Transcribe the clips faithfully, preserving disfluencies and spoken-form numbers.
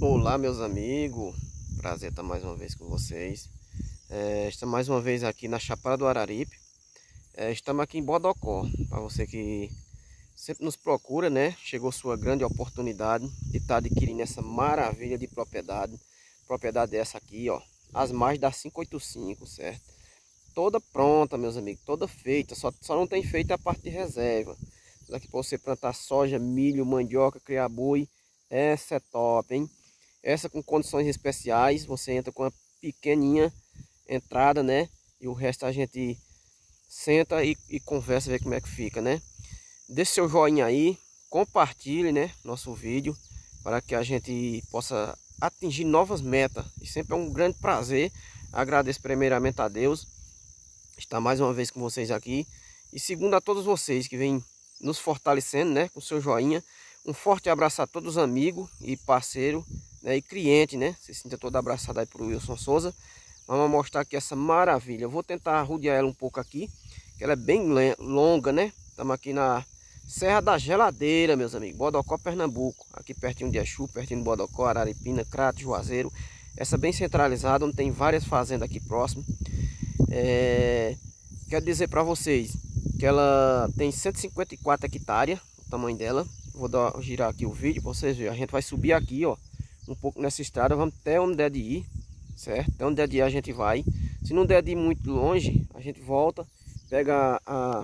Olá, meus amigos, prazer estar mais uma vez com vocês. É, estamos mais uma vez aqui na Chapada do Araripe. É, estamos aqui em Bodocó, para você que sempre nos procura, né? Chegou sua grande oportunidade de estar adquirindo essa maravilha de propriedade. Propriedade essa aqui, ó, as margens da quinhentos e oitenta e cinco, certo? Toda pronta, meus amigos, toda feita, só, só não tem feito a parte de reserva. Isso aqui para você plantar soja, milho, mandioca, criar boi, essa é top, hein? Essa com condições especiais, você entra com uma pequenininha entrada, né? E o resto a gente senta e, e conversa, ver como é que fica, né? Deixe seu joinha aí, compartilhe, né, nosso vídeo, para que a gente possa atingir novas metas. E sempre é um grande prazer. Agradeço primeiramente a Deus estar mais uma vez com vocês aqui. E segundo a todos vocês que vêm nos fortalecendo, né, com seu joinha. Um forte abraço a todos os amigos e parceiros, né, e cliente, né? Se sinta todo abraçado aí pro Wilson Souza. Vamos mostrar aqui essa maravilha. Eu vou tentar rodear ela um pouco aqui, que ela é bem longa, né? Estamos aqui na Serra da Geladeira, meus amigos, Bodocó, Pernambuco. Aqui pertinho de Exu, pertinho de Bodocó, Araripina, Crato, Juazeiro. Essa bem centralizada, onde tem várias fazendas aqui próximo. É... Quero dizer para vocês que ela tem cento e cinquenta e quatro hectares, o tamanho dela. Vou dar, girar aqui o vídeo para vocês verem. A gente vai subir aqui, ó, um pouco nessa estrada. Vamos até onde der de ir, certo? Até onde der de ir a gente vai. Se não der de ir muito longe, a gente volta, pega a,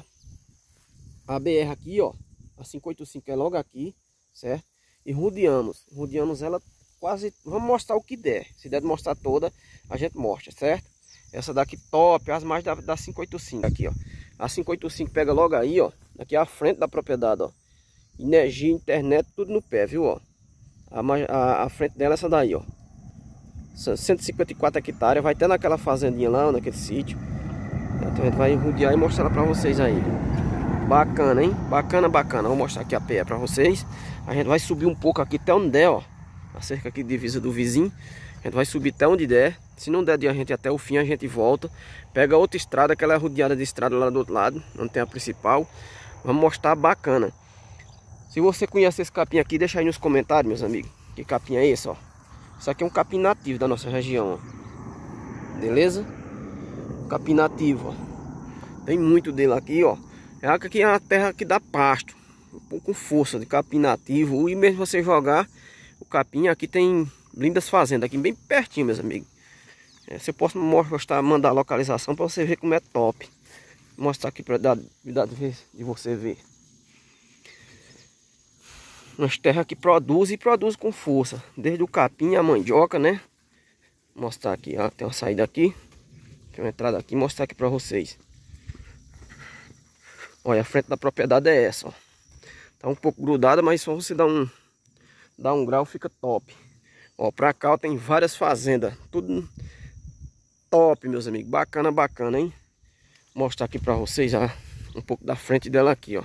a B R aqui, ó, a quinhentos e oitenta e cinco é logo aqui, certo? E rodeamos, rodeamos ela quase, vamos mostrar o que der. Se der de mostrar toda, a gente mostra, certo? Essa daqui top, as mais da, da quinhentos e oitenta e cinco aqui, ó. A quinhentos e oitenta e cinco pega logo aí, ó, aqui à frente da propriedade, ó. Energia, internet, tudo no pé, viu, ó. A, a, a frente dela é essa daí, ó. cento e cinquenta e quatro hectares. Vai ter naquela fazendinha lá, naquele sítio. Então a gente vai rodear e mostrar para vocês aí. Bacana, hein? Bacana, bacana. Vou mostrar aqui a pé para vocês. A gente vai subir um pouco aqui até onde der, ó. A cerca aqui de divisa do vizinho. A gente vai subir até onde der. Se não der de a gente até o fim, a gente volta. Pega outra estrada, aquela é rodeada de estrada lá do outro lado, onde tem a principal. Vamos mostrar bacana. Se você conhece esse capim aqui, deixa aí nos comentários, meus amigos. Que capim é esse, ó? Isso aqui é um capim nativo da nossa região, ó. Beleza? Capim nativo, ó. Tem muito dele aqui, ó. É aqui é uma terra que dá pasto, com força de capim nativo. E mesmo você jogar o capim, aqui tem lindas fazendas, aqui bem pertinho, meus amigos. É, se eu posso mostrar, mandar a localização para você ver como é top. Vou mostrar aqui para dar de você ver. Umas terras que produzem e produzem com força. Desde o capim, a mandioca, né? Vou mostrar aqui, ó. Tem uma saída aqui. Tem uma entrada aqui. Vou mostrar aqui para vocês. Olha, a frente da propriedade é essa, ó. Tá um pouco grudada, mas só você dar um, dar um grau fica top. Ó, pra cá ó, tem várias fazendas. Tudo top, meus amigos. Bacana, bacana, hein? Vou mostrar aqui para vocês já um pouco da frente dela aqui, ó.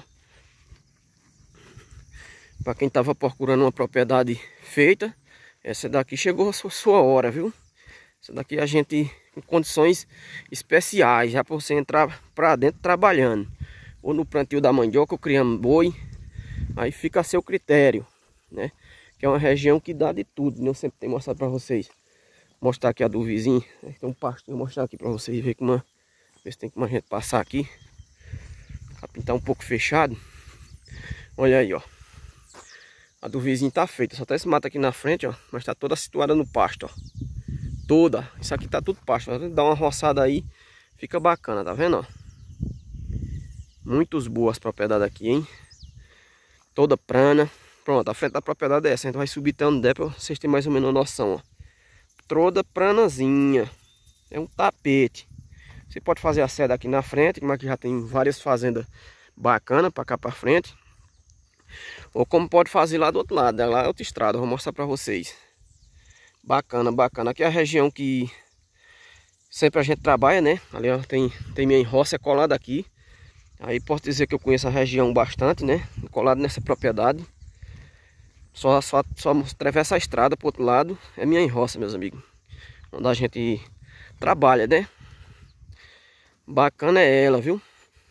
Para quem estava procurando uma propriedade feita, essa daqui chegou a sua hora, viu? Essa daqui a gente com condições especiais, já para você entrar para dentro trabalhando. Ou no plantio da mandioca, ou criando boi. Aí fica a seu critério, né? Que é uma região que dá de tudo, né? Eu sempre tenho mostrado para vocês. Vou mostrar aqui a do vizinho. Tem um pastinho, vou mostrar aqui para vocês ver como, ver se tem como a gente passar aqui. O capim tá um pouco fechado. Olha aí, ó. A do vizinho tá feita, só tá esse mato aqui na frente, ó. Mas tá toda situada no pasto, ó. Toda. Isso aqui tá tudo pasto, ó. Dá uma roçada aí, fica bacana, tá vendo, ó? Muitas boas propriedades aqui, hein? Toda prana. Pronto, a frente da propriedade é essa. A gente vai subir até onde der pra vocês terem mais ou menos uma noção, ó. Toda pranazinha. É um tapete. Você pode fazer a seda aqui na frente, como aqui já tem várias fazendas bacanas pra cá pra frente. Ou como pode fazer lá do outro lado, lá é outra estrada, vou mostrar para vocês. Bacana, bacana. Aqui é a região que sempre a gente trabalha, né? Ali ó, tem, tem minha roça colada aqui. Aí posso dizer que eu conheço a região bastante, né? Colado nessa propriedade. Só, só, só atravessa a estrada pro outro lado, é minha roça, meus amigos. Onde a gente trabalha, né? Bacana é ela, viu?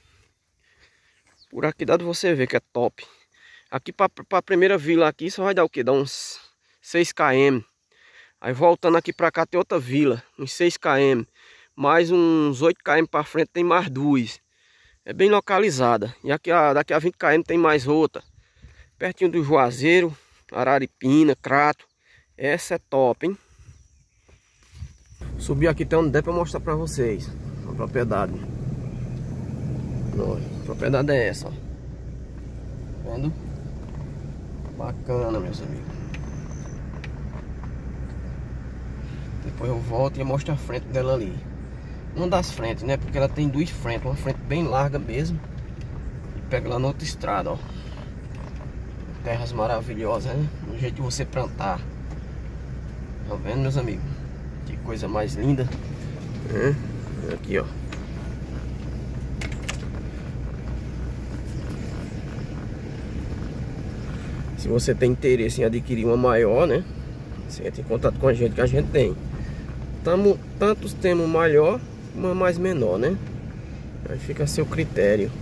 Por aqui dá de você ver que é top. Aqui para a primeira vila aqui só vai dar o que? Dá uns seis quilômetros. Aí voltando aqui pra cá tem outra vila, uns seis quilômetros. Mais uns oito quilômetros pra frente tem mais duas. É bem localizada. E aqui, daqui a vinte quilômetros tem mais outra. Pertinho do Juazeiro, Araripina, Crato. Essa é top, hein? Subi aqui até onde der pra mostrar pra vocês a propriedade. Olha, a propriedade é essa, ó. Vendo? Bacana, meus amigos. Depois eu volto e mostro a frente dela ali. Uma das frentes, né? Porque ela tem duas frentes. Uma frente bem larga mesmo. E pega lá na outra estrada, ó. Terras maravilhosas, né? Um jeito de você plantar. Tá vendo, meus amigos? Que coisa mais linda. É. Aqui, ó. Se você tem interesse em adquirir uma maior, né? Você entra em contato com a gente, que a gente tem. Tamo, tantos temos maior, uma mais menor, né? Aí fica a seu critério.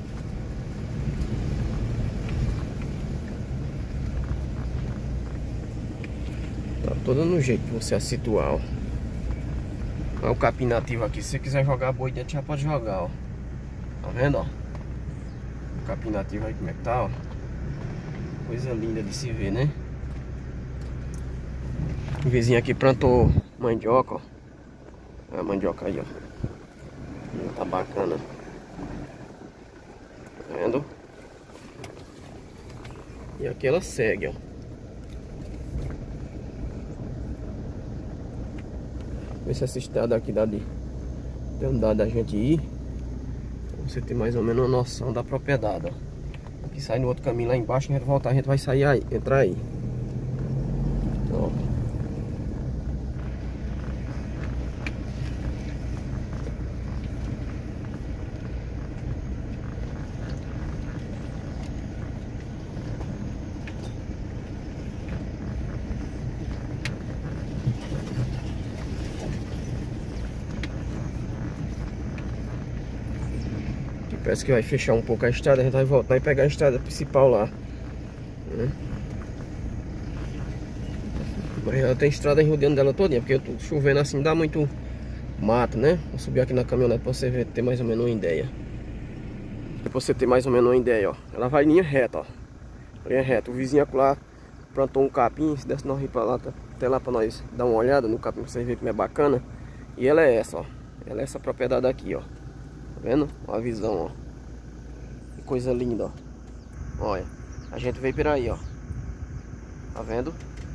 Tá todo no jeito que você a situar, ó. Olha o capim nativo aqui. Se você quiser jogar boi dentro, já pode jogar, ó. Tá vendo, ó? O capim nativo aí como é que tá, ó. Coisa linda de se ver, né? O vizinho aqui plantou mandioca, ó. A mandioca aí, ó. Tá bacana. Tá vendo? E aqui ela segue, ó. Vê se essa estrada aqui dá de, de andar da gente ir. Pra você ter mais ou menos uma noção da propriedade, ó. Aqui sai no outro caminho lá embaixo, a gente voltar, a gente vai sair aí, entrar aí. Ó. Parece que vai fechar um pouco a estrada, a gente vai voltar e pegar a estrada principal lá, né? Mas ela tem estrada rodeando dela todinha, porque eu tô chovendo assim, dá muito mato, né? Vou subir aqui na caminhonete pra você ver, ter mais ou menos uma ideia. Pra você ter mais ou menos uma ideia, ó. Ela vai em linha reta, ó. Linha reta. O vizinho lá plantou um capim, se desse nós ir pra lá, até lá pra nós dar uma olhada no capim pra vocês verem como é bacana. E ela é essa, ó. Ela é essa propriedade aqui, ó. Tá vendo? Olha a visão, ó. Que coisa linda, ó. Olha. A gente veio por aí, ó. Tá vendo?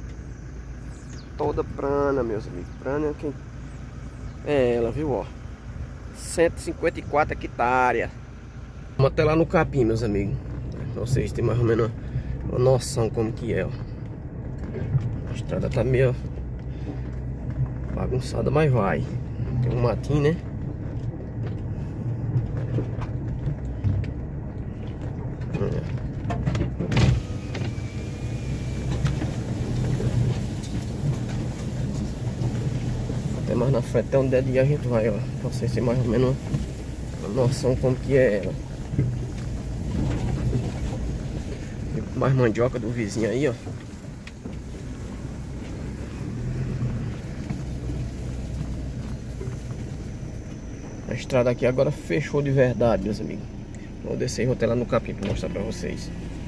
Toda prana, meus amigos. Prana quem... é ela, viu, ó. cento e cinquenta e quatro hectares. Vamos até lá no capim, meus amigos. Pra vocês terem mais ou menos uma noção como que é, ó. A estrada tá meio bagunçada, mas vai. Tem um matinho, né? Até mais na frente, até onde é dia a gente vai, ó. Pra vocês terem mais ou menos uma noção como que é ela. E mais mandioca do vizinho aí, ó. A estrada aqui agora fechou de verdade, meus amigos. Vou descer e vou até lá no capim pra mostrar pra vocês.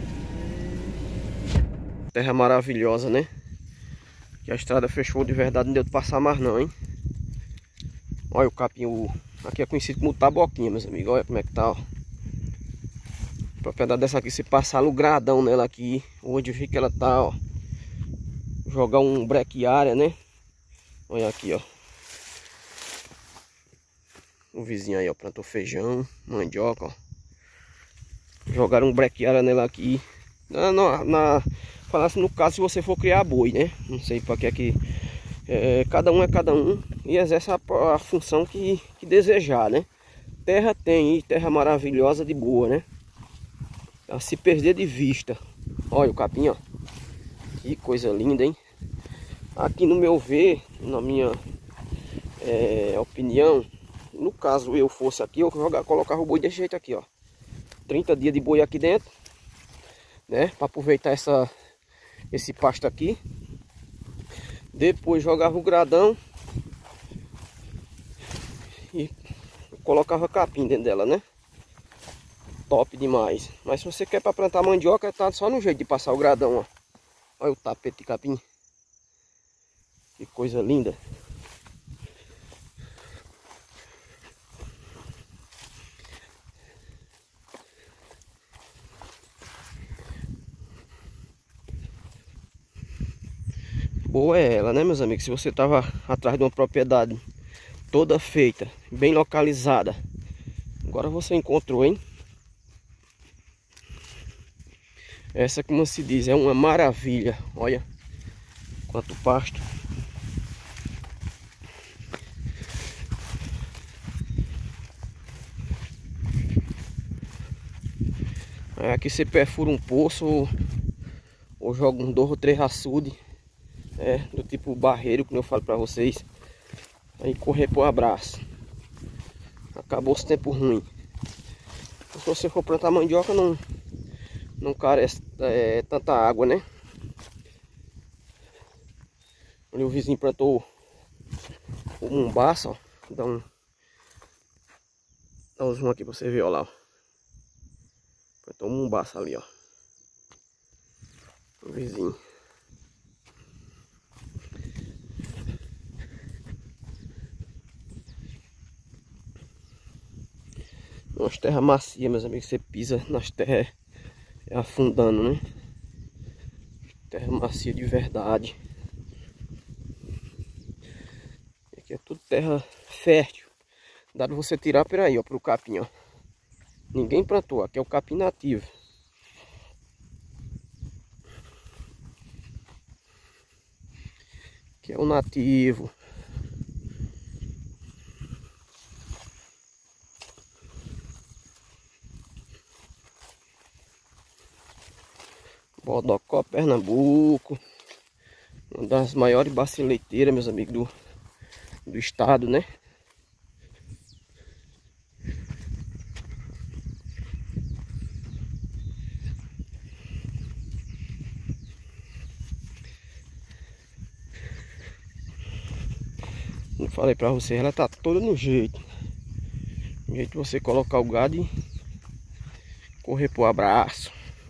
Terra maravilhosa, né? Que a estrada fechou de verdade, não deu de passar mais não, hein? Olha o capim, o... aqui é conhecido como taboquinha, meus amigos. Olha como é que tá, ó. A propriedade dessa aqui, se passar no gradão nela aqui, onde eu vi que ela tá, ó. Jogar um brequiária, né? Olha aqui, ó. O vizinho aí, ó, plantou feijão, mandioca, ó. Jogaram um brequiária nela aqui. Na, na, na, falasse no caso, se você for criar boi, né? Não sei para que é que... É, cada um é cada um e exerce a, a função que, que desejar, né? Terra tem, terra maravilhosa de boa, né? A se perder de vista. Olha o capim, ó. Que coisa linda, hein? Aqui no meu ver, na minha é, opinião, no caso eu fosse aqui, eu jogar, colocava o boi desse jeito aqui, ó. trinta dias de boi aqui dentro, né? Para aproveitar essa, esse pasto aqui. Depois jogava o gradão e colocava capim dentro dela, né? Top demais. Mas se você quer para plantar mandioca, tá só no jeito de passar o gradão, ó. Olha o tapete de capim. Que coisa linda. Boa é ela, né, meus amigos? Se você tava atrás de uma propriedade toda feita, bem localizada, agora você encontrou, hein? Essa, como se diz, é uma maravilha. Olha quanto pasto. É, aqui você perfura um poço ou, ou joga um dois ou três açude, é, do tipo barreiro, como eu falo pra vocês. Aí correr pro abraço. Acabou esse tempo ruim. Se você for plantar mandioca, não, não carece é, tanta água, né? Ali o vizinho plantou o mumbaça, ó. Dá um, dá um zoom aqui pra você ver, ó lá, ó. Plantou um mumbaça ali, ó. O vizinho. Umas terras macias, meus amigos, você pisa nas terras é afundando, né? Terra macia de verdade. Aqui é tudo terra fértil. Dá pra você tirar por aí, ó, pro capim, ó. Ninguém plantou, aqui é o capim nativo. Aqui é o nativo. Bodocó, Pernambuco. Uma das maiores bacias leiteiras, meus amigos, do, do estado, né? Como falei pra vocês, ela tá toda no jeito. No jeito de você colocar o gado e correr pro abraço.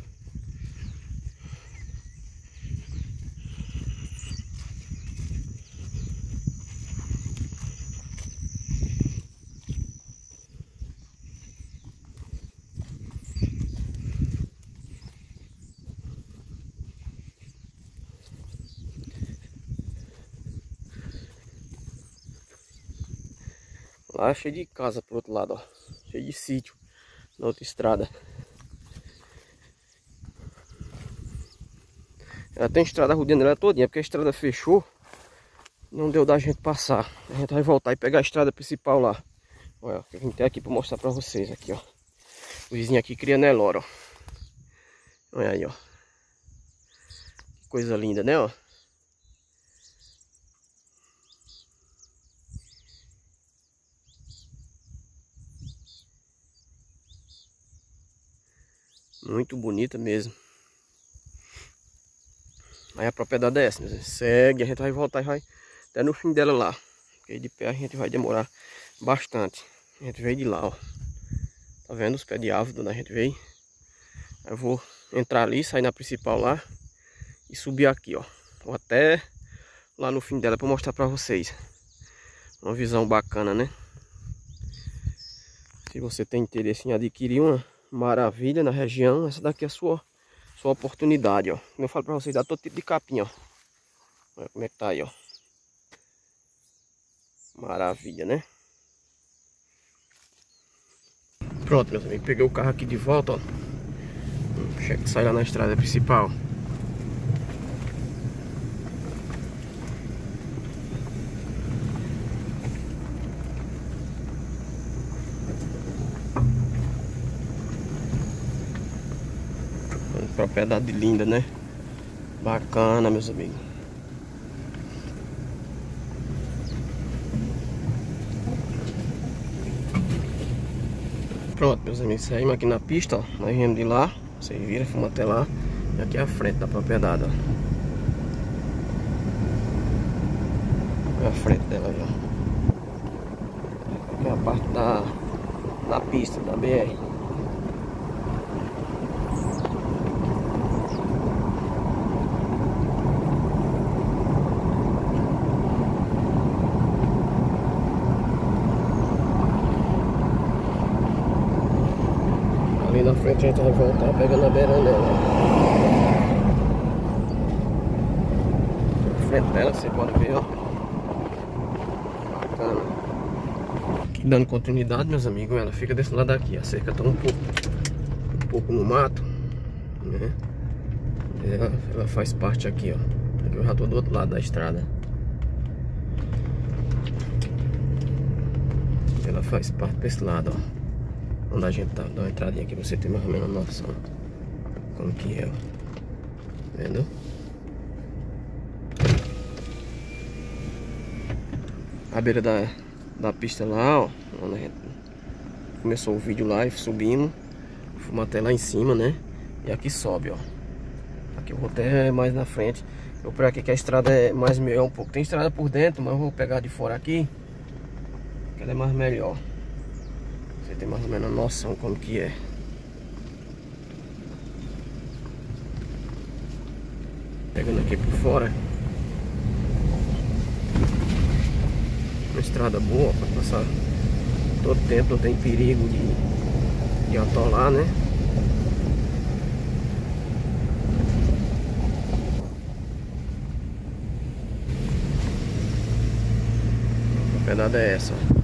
Lá é cheio de casa pro outro lado, ó. Cheio de sítio na outra estrada. Ela tem estrada rodeando ela todinha, porque a estrada fechou. Não deu da gente passar. A gente vai voltar e pegar a estrada principal lá. Olha, eu vim até aqui pra mostrar pra vocês aqui, ó. O vizinho aqui cria Nelore, ó. Olha aí, ó. Que coisa linda, né, ó. Muito bonita mesmo. Aí a propriedade é essa, né? Segue, a gente vai voltar e vai até no fim dela lá. Porque de pé a gente vai demorar bastante. A gente veio de lá, ó. Tá vendo os pés de árvore onde a gente veio? Aí eu vou entrar ali, sair na principal lá e subir aqui, ó. Vou até lá no fim dela para mostrar para vocês. Uma visão bacana, né? Se você tem interesse em adquirir uma maravilha na região, essa daqui é a sua, sua oportunidade, ó. Como eu falo para vocês, dá todo tipo de capim, ó. Olha como é que tá aí, ó. Maravilha, né? Pronto, meus amigos, peguei o carro aqui de volta, ó. Deixa sair lá na estrada principal. Propriedade linda, né? Bacana, meus amigos. Pronto, meus amigos, saímos aqui na pista, ó. Nós viemos de lá, vocês viram, fomos até lá. E aqui é a frente da propriedade, ó. Na frente dela já. Aqui é a parte da, da pista, da B R. Ali na frente a gente vai voltar pegando a beirada dela. Na frente dela você pode ver, ó. Bacana. Aqui dando continuidade, meus amigos, ela fica desse lado aqui. A cerca tá um pouco, um pouco no mato, né? Ela, ela faz parte aqui, ó. Aqui eu já tô do outro lado da estrada. Ela faz parte desse lado, ó. Onde a gente tá, dá uma entradinha aqui pra você ter mais ou menos noção como que é, ó. Vendo? A beira da, da pista lá, ó, onde a gente começou o vídeo lá e subimos. Fomos até lá em cima, né? E aqui sobe, ó. Aqui o roteiro é mais na frente. Eu por aqui que a estrada é mais melhor um pouco. Tem estrada por dentro, mas eu vou pegar de fora aqui, que ela é mais melhor. Você tem mais ou menos noção como que é. Pegando aqui por fora. Uma estrada boa para passar todo tempo, não tem perigo de, de atolar, né? A pedada é essa.